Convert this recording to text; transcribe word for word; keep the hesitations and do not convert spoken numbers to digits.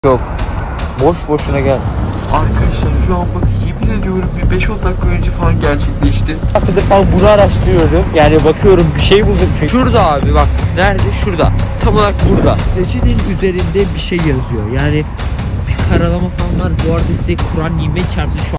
Yok. Boş boşuna gel. Arkadaşlar şu an bakın yemin ediyorum bir beş on dakika önce falan gerçekleşti. Haftadır falan bunu araştırıyorum. Yani bakıyorum bir şey buldum çünkü. Şurada abi bak. Nerede? Şurada. Tam olarak burada. Reçetenin üzerinde bir şey yazıyor. Yani bir karalama falan var. Bu arada size Kur'an nimet çarptı şu an.